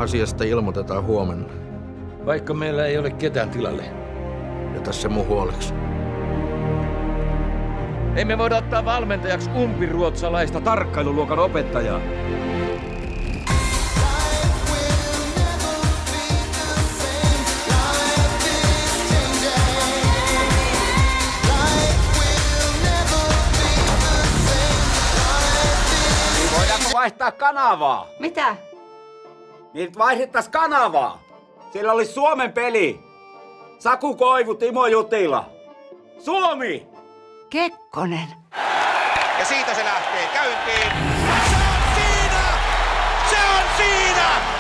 Asiasta ilmoitetaan huomenna. Vaikka meillä ei ole ketään tilalle. Jätä se mun huoleksi. Emme voida ottaa valmentajaksi umpiruotsalaista tarkkailuluokan opettajaa. Voidaanko vaihtaa kanavaa? Mitä? Niin vaihdettaisiin kanavaa. Siellä oli Suomen peli. Saku Koivu, Timo Jutila. Suomi! Kekkonen. Ja siitä se lähtee käyntiin. Se on siinä! Se on siinä!